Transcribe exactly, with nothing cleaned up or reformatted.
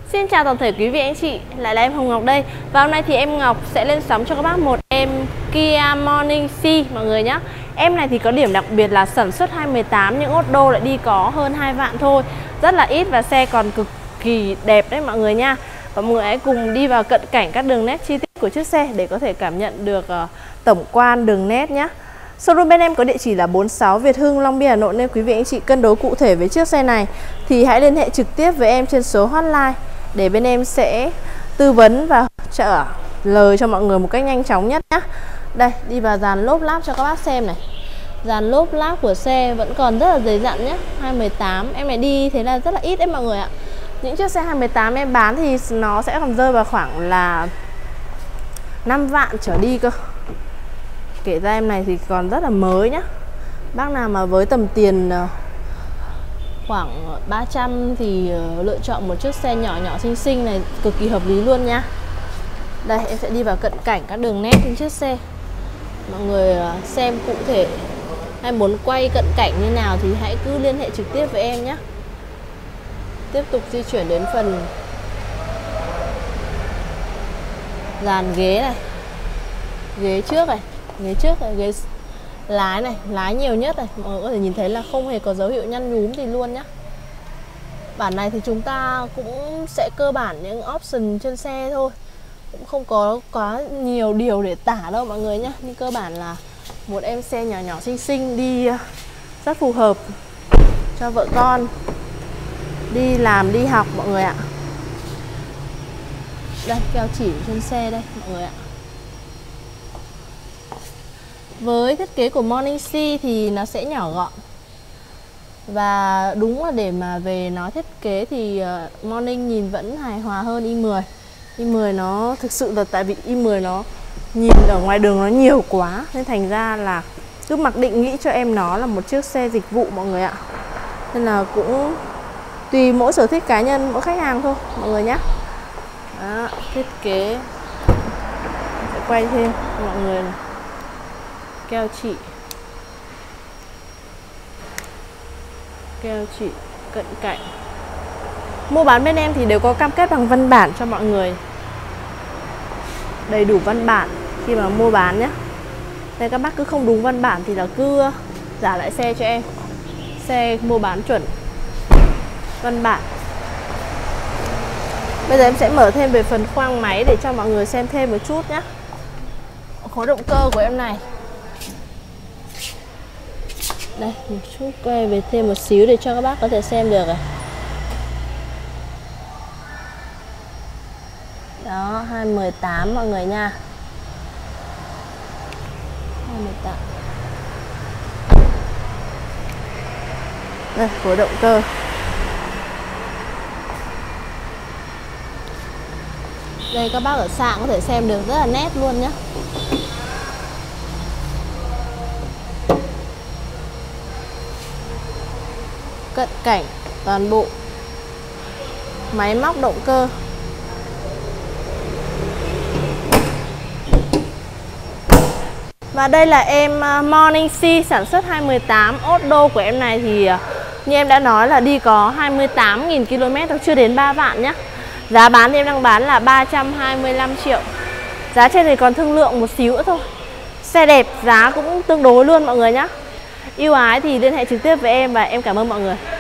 Xin chào toàn thể quý vị anh chị, lại là em Hồng Ngọc đây. Và hôm nay thì em Ngọc sẽ lên sóng cho các bác một em Kia Morning Sea mọi người nhé. Em này thì có điểm đặc biệt là sản xuất hai mười tám nhưng ốt đô lại đi có hơn hai vạn thôi. Rất là ít và xe còn cực kỳ đẹp đấy mọi người nha. Và mọi người hãy cùng đi vào cận cảnh các đường nét chi tiết của chiếc xe để có thể cảm nhận được uh, tổng quan đường nét nhé. Showroom bên em có địa chỉ là bốn mươi sáu Việt Hưng, Long Biên, Hà Nội, nên quý vị anh chị cân đối cụ thể với chiếc xe này thì hãy liên hệ trực tiếp với em trên số hotline để bên em sẽ tư vấn và trả lời cho mọi người một cách nhanh chóng nhất nhé. Đây, đi vào dàn lốp láp cho các bác xem này. Dàn lốp láp của xe vẫn còn rất là dày dặn nhé. hai mười tám em này đi thế là rất là ít đấy mọi người ạ. Những chiếc xe hai mười tám em bán thì nó sẽ còn rơi vào khoảng là năm vạn trở đi cơ. Kể ra em này thì còn rất là mới nhá. Bác nào mà với tầm tiền khoảng ba trăm thì lựa chọn một chiếc xe nhỏ nhỏ xinh xinh này cực kỳ hợp lý luôn nha. Đây em sẽ đi vào cận cảnh các đường nét trên chiếc xe. Mọi người xem cụ thể hay muốn quay cận cảnh như nào thì hãy cứ liên hệ trực tiếp với em nhé. Tiếp tục di chuyển đến phần dàn ghế này. Ghế trước này, ghế trước này, ghế lái này, lái nhiều nhất này. Mọi người có thể nhìn thấy là không hề có dấu hiệu nhăn nhúm gì luôn nhá. Bản này thì chúng ta cũng sẽ cơ bản những option trên xe thôi, cũng không có quá nhiều điều để tả đâu mọi người nhé. Nhưng cơ bản là một em xe nhỏ nhỏ xinh xinh đi rất phù hợp cho vợ con đi làm đi học mọi người ạ. Đây keo chỉ trên xe đây mọi người ạ. Với thiết kế của Morning Sea thì nó sẽ nhỏ gọn. Và đúng là để mà về nói thiết kế thì Morning nhìn vẫn hài hòa hơn i mười. i mười nó thực sự là tại vì i mười nó nhìn ở ngoài đường nó nhiều quá nên thành ra là cứ mặc định nghĩ cho em nó là một chiếc xe dịch vụ mọi người ạ. Nên là cũng tùy mỗi sở thích cá nhân mỗi khách hàng thôi mọi người nhé. Đó, thiết kế sẽ quay thêm mọi người này. Keo chỉ keo chỉ cận cảnh. Mua bán bên em thì đều có cam kết bằng văn bản cho mọi người, đầy đủ văn bản khi mà mua bán nhé. Nên các bác cứ không đúng văn bản thì là cứ giả lại xe cho em. Xe mua bán chuẩn văn bản. Bây giờ em sẽ mở thêm về phần khoang máy để cho mọi người xem thêm một chút nhé. Khối động cơ của em này. Đây, một chút quay về thêm một xíu để cho các bác có thể xem được này. Đó, hai mười tám mọi người nha. hai mười tám. Đây, khối động cơ. Đây các bác ở xa có thể xem được rất là nét luôn nhé. Cận cảnh toàn bộ máy móc động cơ. Và đây là em Morning Sea sản xuất hai mười tám. Ốt đô của em này thì như em đã nói là đi có hai mươi tám nghìn ki lô mét thôi, chưa đến ba vạn nhé. Giá bán thì em đang bán là ba trăm hai mươi lăm triệu. Giá trên thì còn thương lượng một xíu nữa thôi. Xe đẹp, giá cũng tương đối luôn mọi người nhé. Yêu ái thì liên hệ trực tiếp với em và em cảm ơn mọi người.